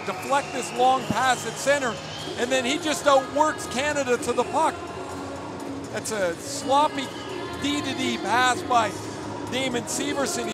deflect this long pass at center, and then he just outworks Canada to the puck. That's a sloppy D-to-D pass by Damon Severson.